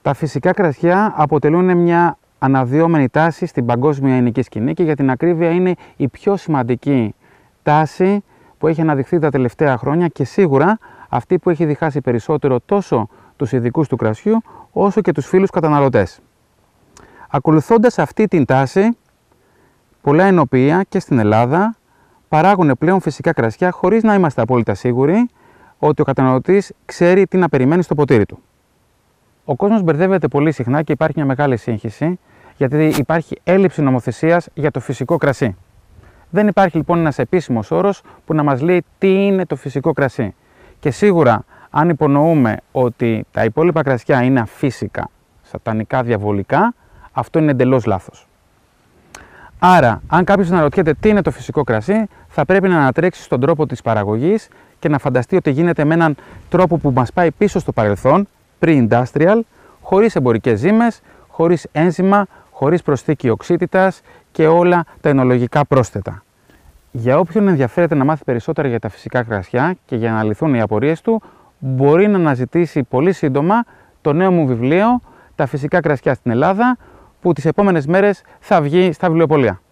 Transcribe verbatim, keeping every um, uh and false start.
Τα φυσικά κρασιά αποτελούν μια αναδυόμενη τάση στην παγκόσμια ελληνική σκηνή και για την ακρίβεια είναι η πιο σημαντική τάση που έχει αναδειχθεί τα τελευταία χρόνια και σίγουρα αυτή που έχει διχάσει περισσότερο τόσο τους ειδικούς του κρασιού όσο και τους φίλους καταναλωτές. Ακολουθώντας αυτή την τάση, πολλά ενοποιεία και στην Ελλάδα παράγουν πλέον φυσικά κρασιά χωρίς να είμαστε απόλυτα σίγουροι ότι ο καταναλωτής ξέρει τι να περιμένει στο ποτήρι του. Ο κόσμος μπερδεύεται πολύ συχνά και υπάρχει μια μεγάλη σύγχυση γιατί υπάρχει έλλειψη νομοθεσίας για το φυσικό κρασί. Δεν υπάρχει λοιπόν ένας επίσημος όρος που να μας λέει τι είναι το φυσικό κρασί. Και σίγουρα αν υπονοούμε ότι τα υπόλοιπα κρασιά είναι αφύσικα, σατανικά, διαβολικά, αυτό είναι εντελώς λάθος. Άρα, αν κάποιος αναρωτιέται τι είναι το φυσικό κρασί, θα πρέπει να ανατρέξει στον τρόπο της παραγωγής και να φανταστεί ότι γίνεται με έναν τρόπο που μας πάει πίσω στο παρελθόν, pre-industrial, χωρίς εμπορικές ζύμες, χωρίς ένζημα, χωρίς προσθήκη οξύτητας και όλα τα ενολογικά πρόσθετα. Για όποιον ενδιαφέρεται να μάθει περισσότερα για τα φυσικά κρασιά και για να λυθούν οι απορίες του, μπορεί να αναζητήσει πολύ σύντομα το νέο μου βιβλίο «Τα φυσικά κρασιά στην Ελλάδα», που τις επόμενες μέρες θα βγει στα βιβλιοπωλεία.